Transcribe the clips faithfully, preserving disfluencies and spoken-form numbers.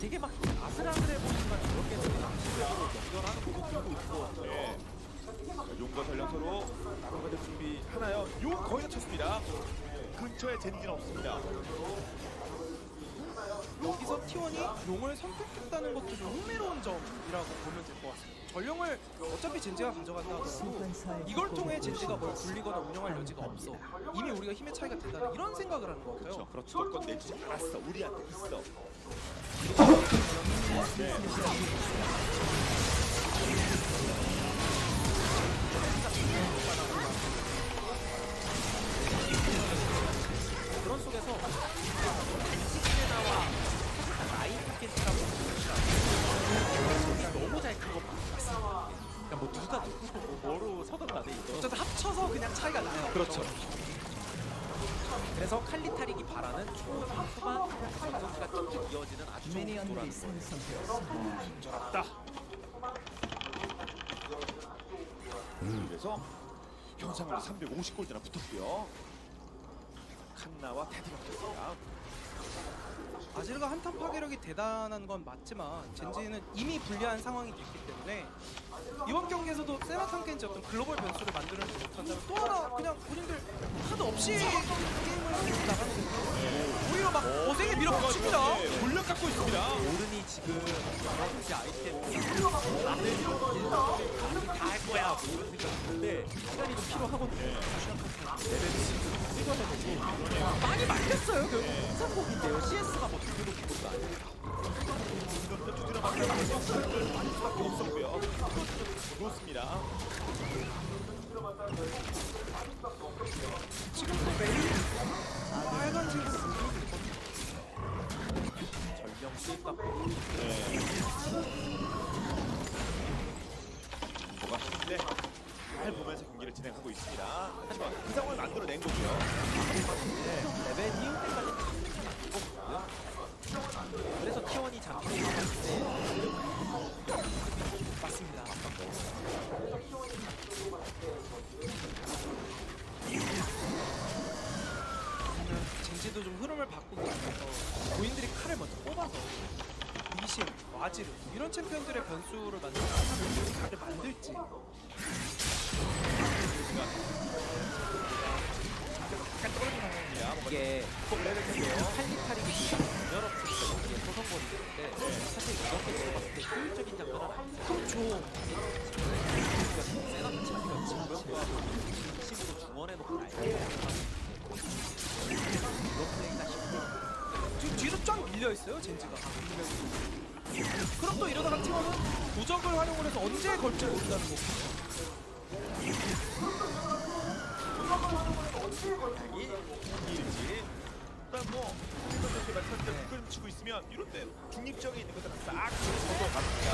되게 막 아슬아슬해 보이지만 그렇게 낭시적으로 연결하는 것도 들고 있을 것 같아요. 네. 용과 전령 서로 나눠가질 준비 하나요? 용 거의 다 쳤습니다. 근처에 젠지는 없습니다. 여기서 티원이 용을 선택했다는 것도 좀 흥미로운 점이라고 보면 될 것 같습니다. 전령을 어차피 젠지가 가져간다 하더라도 이걸 통해 젠지가 뭘 굴리거나 운영할 여지가 없어. 이미 우리가 힘의 차이가 대단해. 이런 생각을 하는 것 같아요. 그렇죠. 주도권 내주지 않았어. 우리한테 있어. 네. 그런 속에서 젠지나와 라인 팟캐스트라고 너무 잘 큰 것 같습니다. 그러니까 뭐 누가 누구 뭐 뭐로 서든 간에 이거 어쨌든 합쳐서 그냥 차이가 나요. 그렇죠. 그래서 칼리타릭이 바라는 초, 후반 전투가 쭉쭉 이어지는 아주 좋은 구도라는 거예요. 잘했다. 그래서 현상으로 삼백오십 골드나 붙었고요. 칸나와 테디가 붙었습니다. 아질가 한탄 파괴력이 대단한 건 맞지만 젠지는 이미 불리한 상황이 됐기 때문에 이번 경기에서도 세나탄 켄지 어떤 글로벌 변수를 만들어내지 못한다면 또 하나 그냥 본인들 카드 없이 게임을 나가는 거예요. 오히려 막 어세게 밀어붙입니다. 네, 물력 갖고 있습니다. 오른이 지금 여러 가지 아이템 나는 이렇게 다 할 거야 뭐 이런 생각인데 시간이 좀 필요하거든요. 레벨이 찍어내야 되고 많이 막혔어요. 결국 이상곡인데요. 씨에스가 뭐 두개도 기본도 아니에요. 이것도 두드려 맞고 많을 수밖에 없었고요. 좋습니다. 지금도 매일 빨간색 전령 수입 네. 뭐가 힘인데 잘 보면서 경기를 진행하고 있습니다. 하지만 그 상황을 만들어낸 거고요. 네, 레벨 띄울 때까지 죽었고요. 그래서 티원이 잡히고 있을 때 맞습니다. 젠지도 좀 흐름을 바꾸기 위해서 고인들이 칼을 먼저 뽑아서 리신, 와지르 이런 챔피언들의 변수를 만들지 칼을 만들지 약간 떨어지는 상황입니다. 이게 칼리타릭이 여러분들 여기에 소송거리 있는데 사실 이렇게 들어봤을 때 효율적인 장면은 아니죠. 그렇죠. 세나트 차지가 지금 심으로 중원에 놓고 날개 이런 플레이가 쉽고 지금 뒤로 쫙 밀려있어요 젠지가. 그럼 또 이러다가 팀원은 부적을 활용을 해서 언제 걸지를 모른다는 거고. 일지 일단 뭐 이렇게 말씀드린 끌 치고 있으면 이런 데 중립적인 있는 것들은 싹 접어갑니다.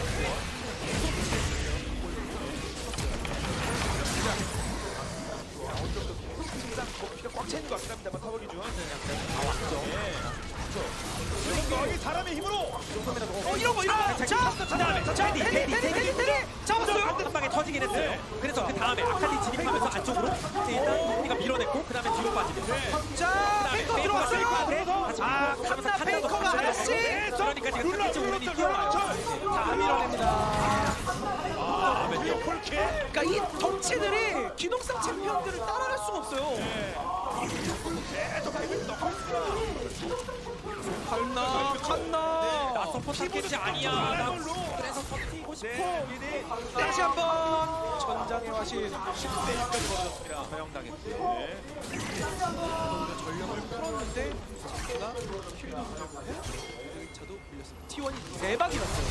어느 정도 항상 피가 꽉 차있는 것 같긴 합니다만 타버기 중 다 왔죠. 예. 그렇죠. 여기 사람의 힘으로 어 이런 거 이런 거. 자, 그 다음에 자, 테디, 테디, 테디, 테디, 테디 잡았어요. 한 방에 터지긴 했어요. 그래서 그 다음에 아칼리 진입하면서 안쪽으로 일단 우리가 밀어냈고 그 다음에 뒤로 빠지면서 자, 페이커 들어왔어요. 아, 칸나 페이커가 하나씩. 그러니까 지금 탑 오른이 뛰어와요. 다 밀어냅니다. 아, 왼쪽 폴킥. 그러니까 이 덩치들이 기동성 챔피언들을 따라갈 수가 없어요. 계속 하이브를 넣고 있습니다. 칸나, 칸나. 나 서포트 하겠지 아니야. 나 그래서 버티고 싶어. 다시 한번 전장의 화신. 십 대 일까지 벌어졌습니다. 허용당했고. 네. 전력을 풀었는데 자꾸나 킬도 부족하고 저도 밀렸습니다. 티원이 대박이 났어요.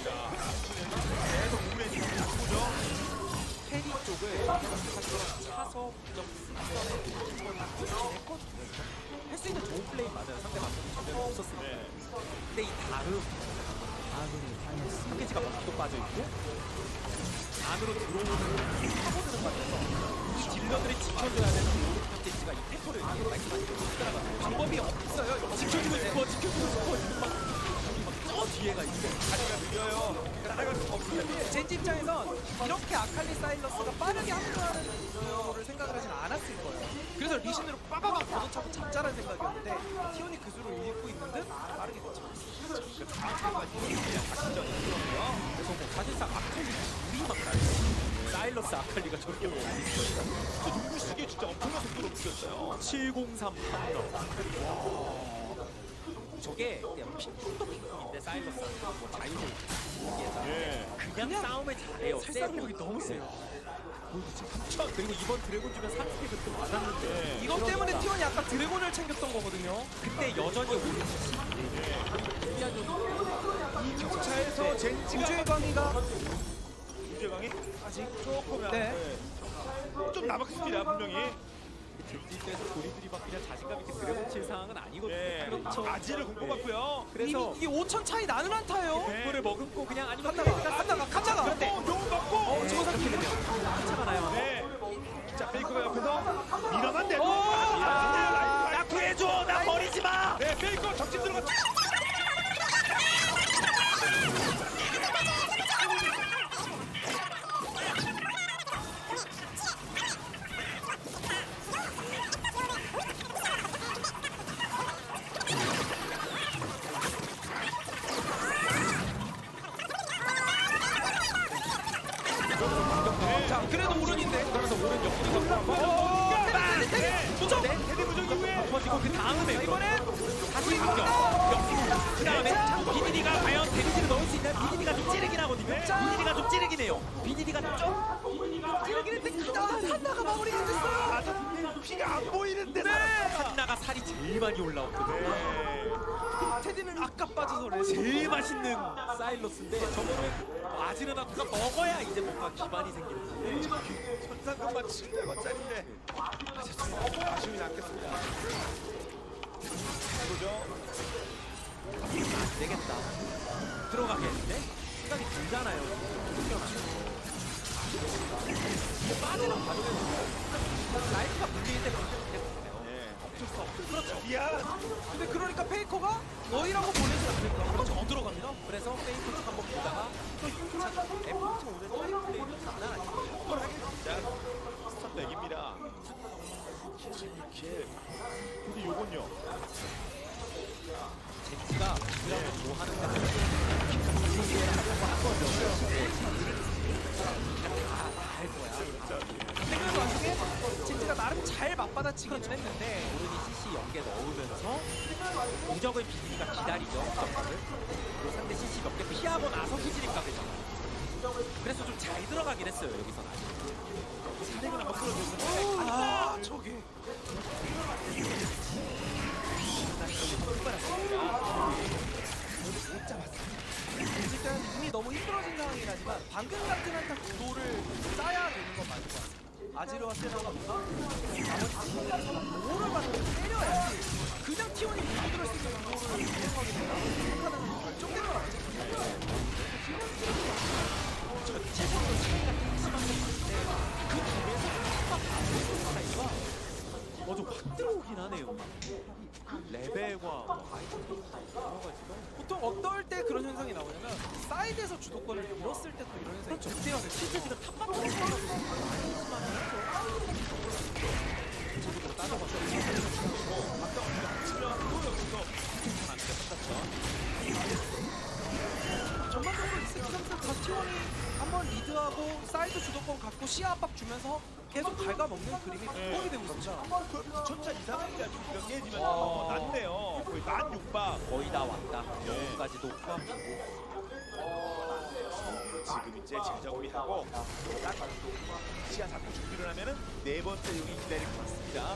계속 우물에 보죠. 페리 쪽을 사실 차서 좀 쓰면서 했거든요. 할 수 있는 좋은 플레이 맞아요. 상대 방법이 전혀 없었으니까. 네. 근데 이 다음 상계지가 먼저 빠져있고 안으로 들어오는 파고드는 과정에서 이 딜러들이 지켜줘야 되는 상계지가 이 템포를 이렇게 말씀하신 대로 못 따라가는 방법이 없어요. 지켜주고 싶어 지켜주고 싶어 저 뒤에가 있어. 다리가 느려요. 따라갈 수가 없어요. 젠지 입장에선 이렇게 아칼리 사일러스가 빠르게 합류하는 거를 생각을 하진 않았을 거예요. 그래서 리신으로 빠바박 걷어차고 잡자라는 생각이었는데 티온이 그 수를 읽고 있는 듯 빠르게 걷어차고 있어요. 그 다음까지 작전이 들어오고요. 그래서 뭐 사실상 아칼리 우리만 날 사일러스 아칼리가 저렇게 많이 있어요. 저 농구 시기에 진짜 엄청난 속도로 묶였어요. 칠공삼 탐러. 저게 그냥 핑퐁도 핑퐁인데 사일러스 뭐 자유로 예. 그냥, 그냥 싸움을 잘해요. 살상력이 세고. 너무 세요. 첫 그리고 이번 드래곤 주면 삼스택을 또 맞았는데 예. 이것 때문에 티원이 아까 드래곤을 챙겼던 거거든요. 그때 여전히 오리지 이 격차에서 젠지가 우주의 광희가 우주의 강이 아직 조금 네. 네. 좀 남았습니다 분명히. 젠지에서 본인들이 막 그냥 자신감 있게 드래곤 칠 상황은 아니거든요. 예. 그렇죠. 아지를 공고받고요. 그래서 이미 이게 오천 차이 나는 한타예요. 네. 공을 머금고 그냥 아니면 갔다가 갔다가 갔다가. 그런데 어, 용 받고. 어, 저거 삼키면 차가 나요. 네. 자 페이커가 옆에서 밀어만 내고. 오! 아, 나 구해줘! 나 버리지 마! 네 페이커 적진 들어갔죠. 자 그래도 오른인데. 그러면서 오른 옆구리가 무적. 헤드 무적 이후에 터지고 그 다음에 이번엔 다시 공격. 그 다음에 비디디가 과연 데미지를 넣을 수 있나요? 비디디가 좀 찌르긴 하거든요. 비디디가 좀 찌르긴 해요. 비디디가 좀 찌르긴 했는데 한나가 마무리가 됐어요. 아, 저 피가 안 보이는데 네. 한나가 살이 제일 많이 올라왔거든요. 네. 테디는 아까 빠져서 레 제일 맛있는 사일러스인데 저거를 아지르나가 먹어야 이제 뭔가 기반이 생기는데 천상금만 칠백 원짜리인데 아쉬움이 남겠습니다. 이거죠. 안 되겠다. 들어가겠는데? 시간이 길잖아요. 빠지는 과정에서 라이프가 물릴 때 그렇게 되거든요. 네. 어쩔 수 없죠. 그렇죠. 미안. 근데 그러니까 페이커가 너희라고 보내지 않을 거야. 한번 더 들어갑니다. 그래서 페이커 한번 보다가 또 힘차가 에프트 오늘 또 페이커 장난 아니에요. 자, 스탑 맥입니다. 십육 킬. 근데 요건요. 젠지가 그러면 뭐 하는 거 한 거죠. 다할 거야. 근데 그 와중에 젠지가 나름 잘 맞받아치기는 했는데 오른이 씨씨 연계 넣으면서 무적을 비디디가 기다리죠. 점프를. 그리고 상대 씨씨 몇 개 피하고 나서 후지립 가겠죠. 그래서 좀 잘 들어가긴 했어요. 여기서는 아직. 진행을 한번 끌어줬는데 아 저기 일단 이미 너무 힘들어진 상황이긴 하지만 방금 같은 한타 구도를 짜야 되는 건 맞는 것 같습니다. 아지르와 세나가 뭔가 나머지 팀까지 오를 받고 때려야지 그냥 티원이 구도를 수 있는 구도를 이용하게 된다. 생각하는 결정되는 건 아니죠. 전체적으로 차이가 심하게 있는데 그 중에서 막 바뀌는 차이가 어좀 확 들어오긴 하네요. 레벨과 뭐 아이템 여러 가지가 보통 어떨 때 그런 현상이 나오냐면 사이드에서 주도권을 잃었을 때 또 이런 현상이 그렇죠. 극대화돼요. 실제 지금 탑바텀 아니지만 전체적으로 따져봐서 아까 우리가 치면 또 여기서 안돼 한다쳐. 전반적으로 이 세트 선수 가티원이 한번 리드하고 사이드 주도권 갖고 시야 압박 주면서 계속 갉아먹는 그림이 극복이 되고 있습니다. 그 천차 이상입니다. 지금 이거 깨지면 어, 낮네요. 거의 만 육박. 거의 다 왔다. 여기까지도 포함이고 지금 이제 재정비하고 딱 시야 잡고 준비를 하면은 네 번째 용이 기다릴 것 같습니다.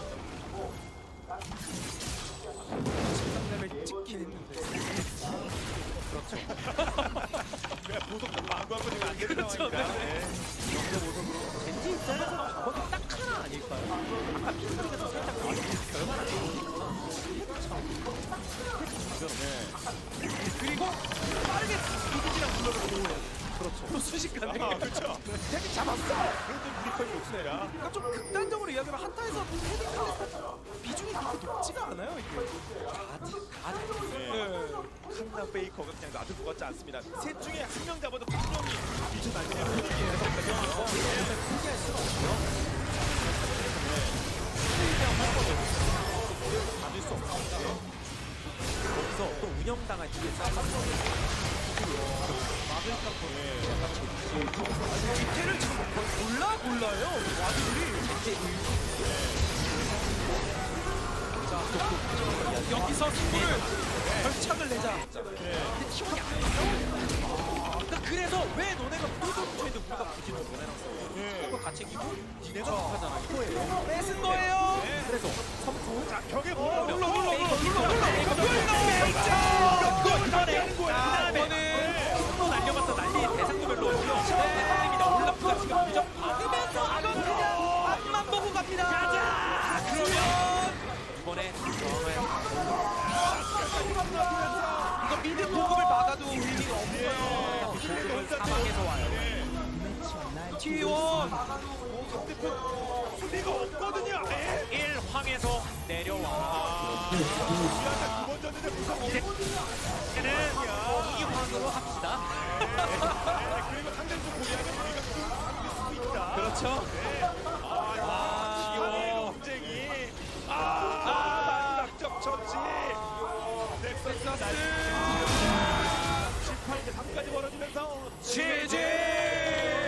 십삼 레벨 찍긴 했는데 그렇죠. 그냥 보석도 마구하고 지금 안 되는 그렇죠. 상황입니다. 네. 영대 모습으로 젠지 입장에서 저것도 딱 하나 아닐까요? 아까 빈쪽에서 살짝 나왔는데 결과는 안 나오니까 네. 그리고 빠르게 비디지랑 블럭을 보호해요. 그렇죠. 또 순식간에 아, 그렇죠. 헤딩 잡았어. 그래도 우리 편이 높습니다. 그러니까 좀 극단적으로 이야기하면 한타에서 헤딩 클래스 비중이 그렇게 높지가 않아요 이게. 다다 네. 칸나 베이커가 그냥 놔둘 것 같지 않습니다. 셋 중에 한 명 잡아도 한 명이 미쳐나가는 분위기예요. 포기할 수가 없고요. 받을 수 없으니까 거기서 또 운영당할 뒤에 싸움을 디테일을 지금 골라 골라요. 와드들이. 자, 여기서 승부를 결착을 내자. 근데 티원이 안 싸워. 그러니까 그래서 왜 너네가 뚜둥 쳐있는데 우리가 굳이 너 너네랑 싸워? 서로 같이 이기고 니네가 못하잖아. 이거예요. 뺏은 거예요. 그래서 삼수. 자, 벽에 몰아 눌러, 눌러 눌러, 눌러 눌러, 눌러 눌러, 이거 이번에 자, 이거는 또 날려봤어. 난리 대상도 별로 없고요. 대상입니다. 올라프가 지금 무조건 막으면서 이건 그냥 앞만 보고 갑니다. 가자. 그러면 이번에 이거 미드 보급을 막아도 의미가 없어요. 보급은 사막에서 와요. 티원 수비가 없거든요. 예. 일 황에서 내려와. 미안해 두번 졌는데 무서워. 이제는 이 황으로 합시다. 그리고 상대도 고리하면 우리가 그 수도 있다. 그렇죠. 아, 지원의 논쟁이. 아, 낙점 처치. 넥서스 십팔 대 삼까지 벌어지면서 지지.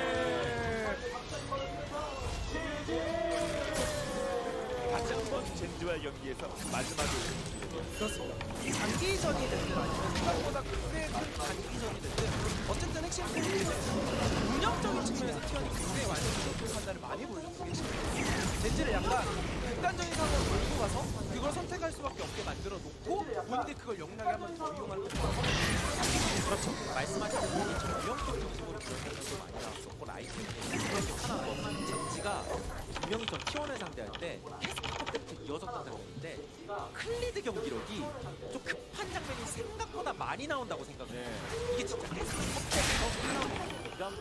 다시 한번 젠지와 경기에서 마지막을 그렇습니다. 장기전이 됐든 아니면 생각보다 꽤 큰 단기전이 됐든 어쨌든 핵심 포인트는 운영적인 측면에서 티원이 굉장히 완전히 판단을 많이 보여줬고 계십니다. 젠지를 약간 극단적인 상황을 몰고 가서 그걸 선택할 수밖에 없게 만들어 놓고 본인들이 그걸 용량에 한번 더 이용하는 거죠. 그렇죠. 말씀하신 것처럼 위험적 중심으로 그런 생각도 많이 나왔었고 라이트닝 하나 더 젠지가 분명히 전 티원을 상대할 때 캐스퍼 때부터 이어졌던 장면인데 클리드 경기력이 좀 급한 장면이 생각보다 많이 나온다고 생각해요. 이게 진짜 캐스퍼 때부터 이런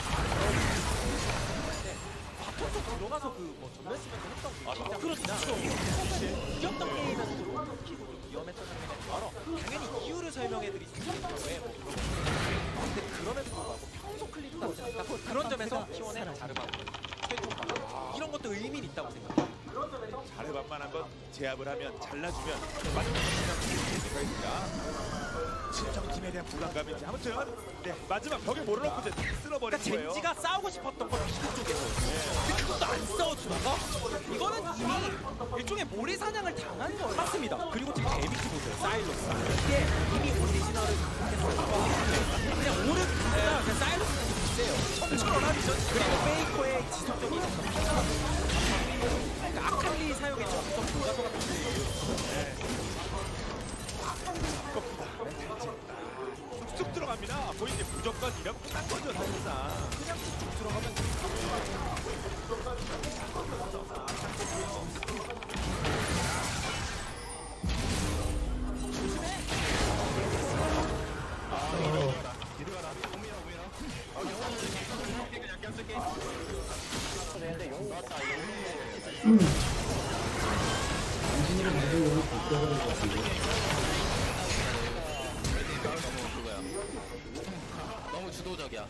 바텀 쪽 들어가서 그뭐 전면 쓰면서 했던 그 장면이나 이겼던 게임에서 들어오는 키고 좀 위험했던 장면에 바로 당연히 이유를 설명해드릴 수 있는 거에 뭐 그런 거. 근데 그럼에도 불구하고 평소 클리드라고 생각하고 그런 점에서 티원의 자르바고 최종바 이런 것도 의미는 있다고 생각해요. 자르반만한 건 제압을 하면 잘라주면 마지막 젠지가 있습니다. 신정팀에 대한 부담감인지 아무튼 네, 마지막 벽에 몰아넣고 이제 쓸어버린 그러니까 거예요. 젠지가 싸우고 싶었던 건 미드 쪽에서 근데 그것도 안 싸워주다가 이거는 이미 일종의 모리 사냥을 당한 거예요. 맞습니다. 그리고 지금 데미지 보세요. 사일러스 이게 이미 오리지널을 했어요. 그냥 오른 그냥 그냥 사일러스는 있어요. 처음처럼 하죠. 그리고 페이커의 지속적인 그러니까 아칼리 사용의 점점 불가소 같은 쑥 들어갑니다. 거의 이제 무조건 이러면 끝난 거죠 사실상. 그냥 쭉 들어가면 당신이랑 만들려고 바꿔버린 것 같은데. 너무 주도적이야.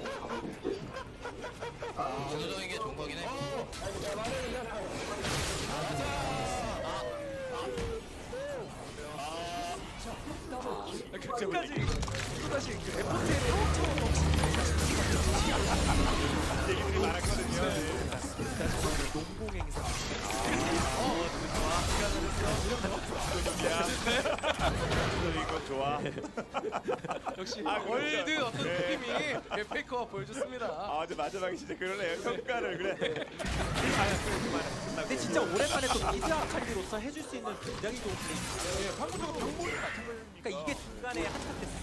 주도적인 게 좋은 거긴 해. 끝까지 또다시 그 에포테를 처음 없이 얘기들이 많았거든요. 농공 행사 이거 좋아. 역시 아, 월드 그렇죠. 어떤 네. 느낌이 페이커가 보여줬습니다. 아, 이제 마지막에 진짜 그러네요. 평가를 그래. 근데 진짜 오랜만에 또 미드 아칼리로서 해줄 수 있는 굉장히 좋은 플레이 예, 방금 전에 경보를 그러니까 이게 중간에 한타 때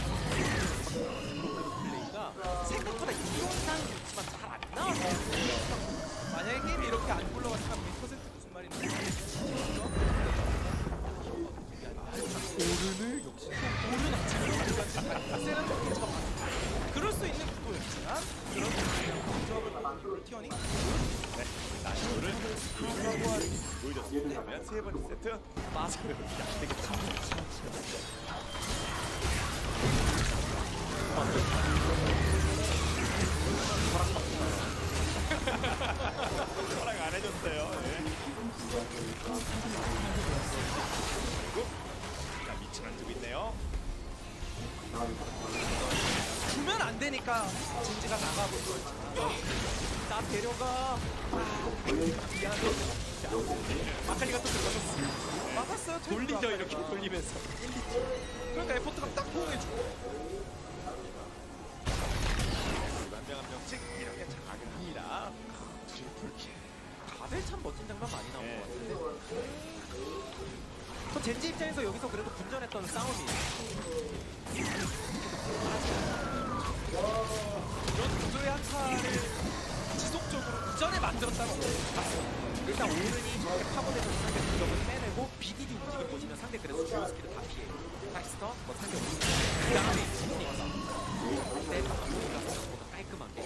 플레이가 생각보다 이론상 좋지만 잘 안 나와요. 만약에 게임이 이렇게 안 굴러갔으면 백 퍼센트 무슨 말인지 오른을 역시 오른 아침에 세는 덕분에 그럴 수 있는 구도였지만 그런 조합을 만든 티원이 나시오를 보여줬습니다. 그러면 세 번째 세트. 맞아요. 허락 안 해줬어요. 네. 자, 미친 안 두고 있네요. 주면 안 되니까 진지가 나가보고 나 데려가. 미안해. 아칼리가 또 들어가서 막았어요. 돌리죠 이렇게 돌리면서. 그러니까 에포트가 딱 호응해주고. 한 명 한 명씩 이렇게 장악을 합니다. 트리플킬. 다들 참 멋진 장면 많이 나온 네. 것 같은데. 저 젠지 입장에서 여기서 그래도 분전했던 싸움이 이런 구조의 한타를 지속적으로 이전에 만들었다는 거 봤어요. 일단 오른이 저렇게 파고내서 상대 공격을 빼내고 비디디 움직임 보시면 상대 그래서 주요 스킬을 다 피해요. 닥스터, 뭐 상대 움직임. 그 다음에 지니까 그때 마무리가 생각보다 깔끔하게.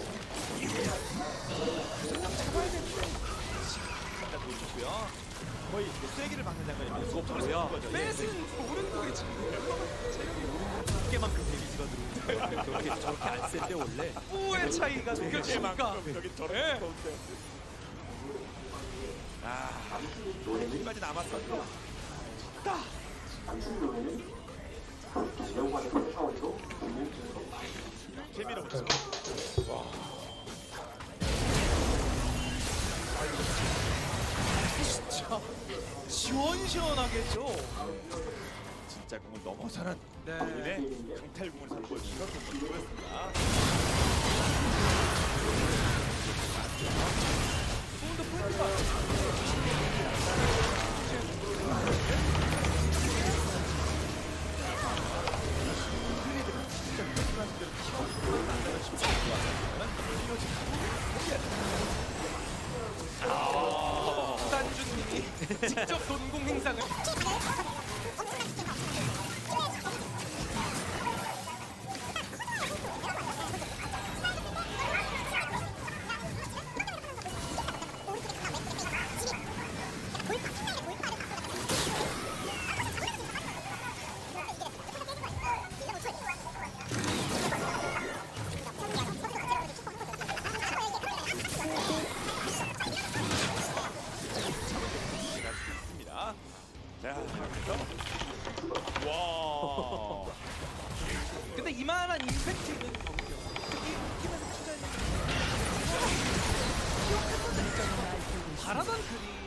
잡아야 되는데 시간 보여줬고요. 거의 쐐기를 막는 장면이면 수업적으로 쓰는 거죠. 예. 뺏은 오른쪽에 지금 두께만큼 데미지가 들어오는 저렇게 저렇게 안 센데 원래. 뽀의 차이가 느껴지니까. 여기 저렇게 더운데. 아, 여기까지 남았어요. 재미로웠죠. 진짜 시원시원하겠죠. 진짜 공을 넘어서는 네. 본인의 강탈공을 선보여준 그런 모습이었습니다. 조금 더 포인트가 단주님이 직접 돈공 행상을 자, 그래서 와. 근데 이만한 임팩트 있는 경기였어요. 이 팀에서 투자했는 기억했던 있잖아요. 바라던 그리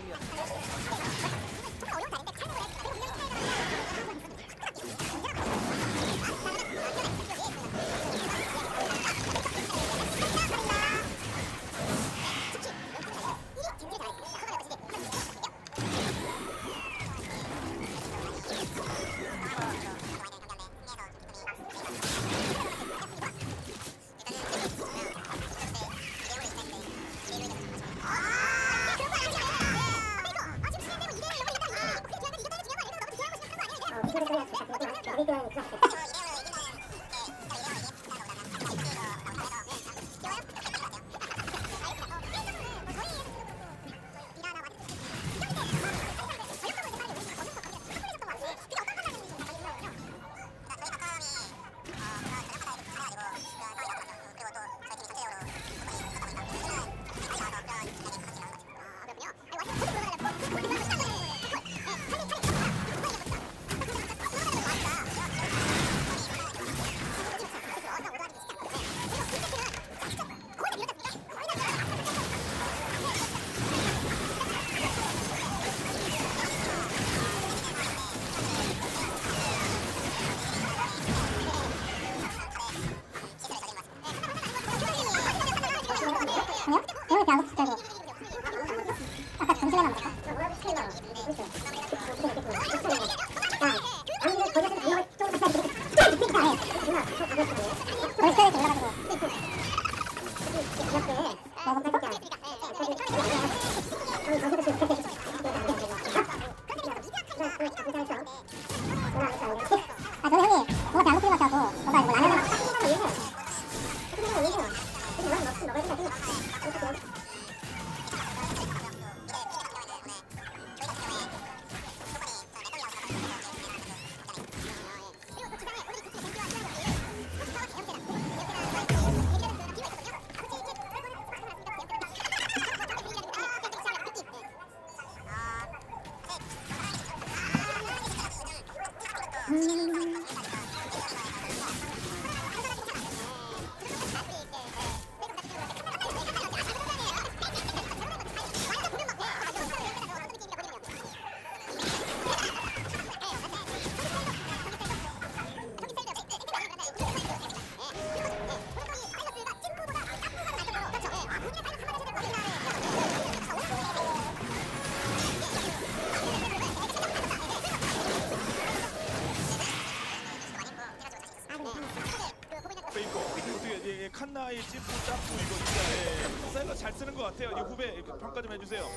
짧고 이거 진짜 예. 사일러 잘 쓰는 것 같아요. 이 후배 이렇게 평가 좀 해주세요.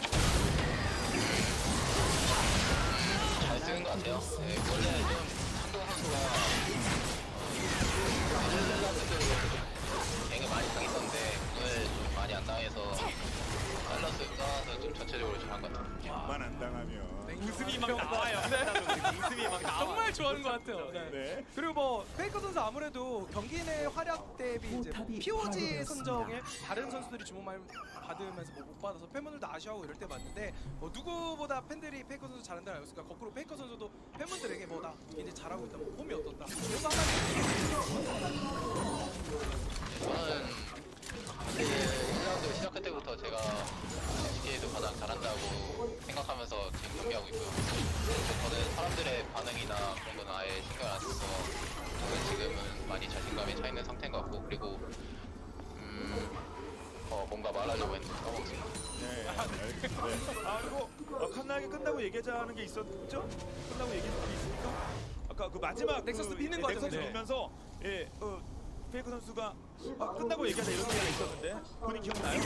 잘 쓰는 것 같아요. 네, 원래 좀 한동 선수가 되게 많이 당했었는데 오늘 좀 많이 안 당해서 살라스가 좀 전체적으로 잘한 것 같아요. 만 안 당하면 웃음이 막 나와요. 웃음이 막 나와. 정말 좋아하는 것 같아요. 네. 네. 그리고 뭐 페이커 선수 아무래도 경기 내 활약 대비 이제 뭐 피오지 선정에 다른 선수들이 주목 많이 받으면서 뭐 못 받아서 팬분들도 아쉬워하고 이럴 때 봤는데 뭐 누구보다 팬들이 페이커 선수 잘한다는 알고 있으니까 거꾸로 페이커 선수도 팬분들에게 뭐 나 이제 잘하고 있다, 뭐 폼이 어떻다 이런 거 한마디. 저는 그 일 라운드 시작할 때부터 제가 지키에도 가장 잘한다고 생각하면서 지금 경기하고 있고요. 저는 사람들의 반응이나 그런 건 아예 신경 안 써서 저는 지금은 많이 자신감이 차 있는 상태인 것 같고, 그리고 음, 어, 뭔가 말하려고 했는데 까먹었습니다. 네, 알겠습니다. 네. 아 그리고 어, 칸나에게 끝나고 얘기하자는 게 있었죠? 끝나고 얘기한 게 있습니까? 아까 그 마지막 넥서스 그, 비는 예, 과정에서. 넥서스 밀면서 예, 어, 페이커 선수가 아, 끝나고 얘기하자 이런 얘기가 있었는데 본인 기억나요?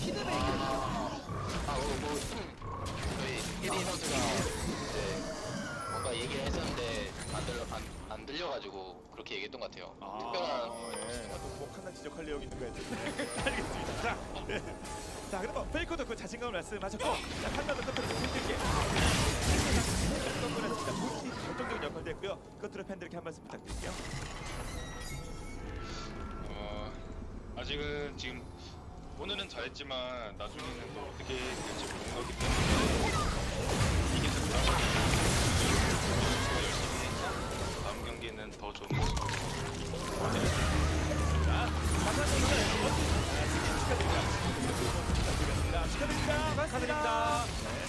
아, 뭐, 뭐, 저희 혜리 선수가 이제 뭔가 얘기를 했었는데 안 들려 안, 안 들려가지고 그렇게 얘기했던 것 같아요. 특별한 예. 뭐 칸나 지적할 내용 있는 거야 지금. 알겠습니다. 자, 예. 자 그러면 페이커도 그 자신감을 말씀하셨고, 자 칸나도 끝으로 팬들께 선물했습니다. 본인이 결정적인 역할도 했고요. 끝으로 팬들께 한 말씀 부탁드릴게요. 어, 아직은 지금 오늘은 잘했지만 나중에는 또 어떻게 될지 모르는 거기 때문에 이게 됐다. 열심히 해서 다음 경기에는 더 좋은 모습으로 자, 감사합니다. 축하드립니다. 축하드립니다. 축하드립니다.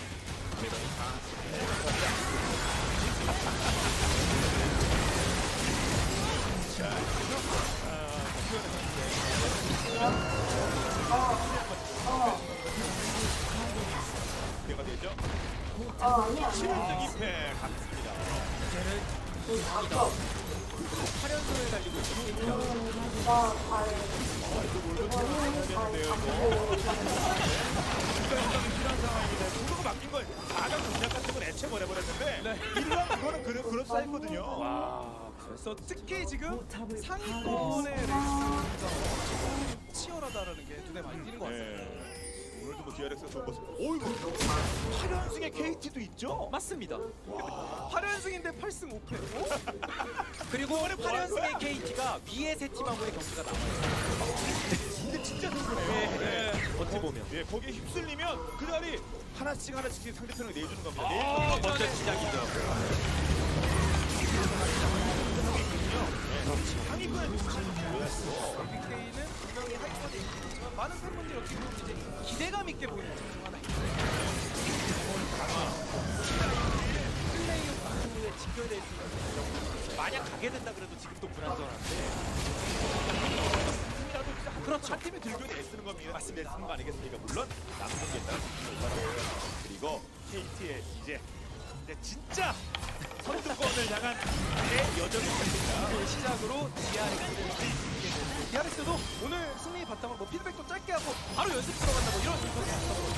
대가 되죠? 칠 승 이 패 갔습니다. 팔 연승을 달리고 있습니다. 구도가 바뀐 걸 사 강 공략 같은 건 애체 버려버렸는데 일 강 그거는 그런 그런 사이거든요. 와, 그래서 특히 지금 상위권의 레이스가 엄청 치열하다라는 게 눈에 많이 띄는 것 같습니다. 네. 오늘도 뭐 디알엑스 좋은 모습. 오이고 팔 연승의 케이티도 있죠? 맞습니다. 팔 연승인데 팔 승 오 패. 그리고 팔 연승의 케이티가 위에 세 팀하고의 경기가 남아있어요. 이게 진짜 승부네요. 네. 어찌 보면. 예, 거기에 휩쓸리면 그 자리 하나씩 하나씩 상대편을 내주는 겁니다. 아, 내주는 먼저 시작이죠. 상위권에 놓치는 에이비케이는 분명히 하위권에 있지만 많은 팬분들이 어떻게 보면 이제 기대감 있게 보이는 점 중 하나 있어요. 플레이 후에 직결될 수 있는 만약 가게 된다 그래도 지금 또 불안전한데. 그렇죠. 한 팀이 들고 애쓰는 겁니다. 맞습니다. 쓰는 거 아니겠습니까? 물론 남은 경기에 따라 그리고 케이티의 이제 이제 진짜 선두권을 향한 내 여정이 시작됩니다. 그 시작으로 디알엑스를 이기게 되는데 디알엑스도 오늘 승리 바탕으로 뭐 피드백도 짧게 하고 바로 연습 들어간다 뭐 이런 인터뷰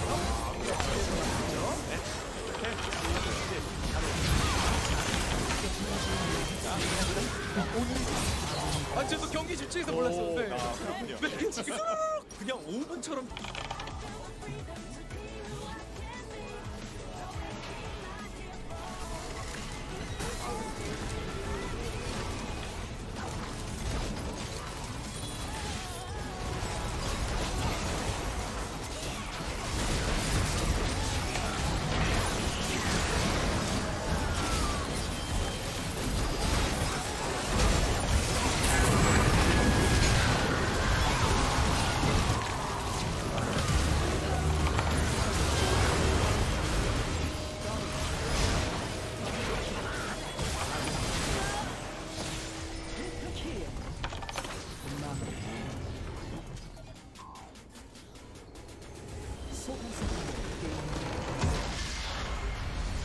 했었거든요. 아, 저도 경기 집중해서 몰랐었는데. 아, 그렇군요. 네, 지금 그냥 오 분처럼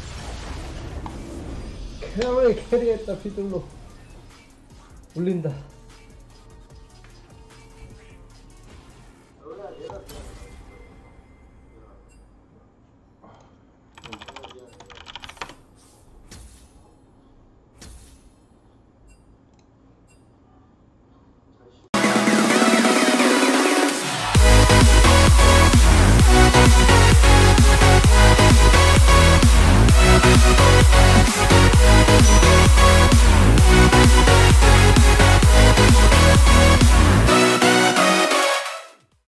캐나웨이 캐리했다 피들로 울린다.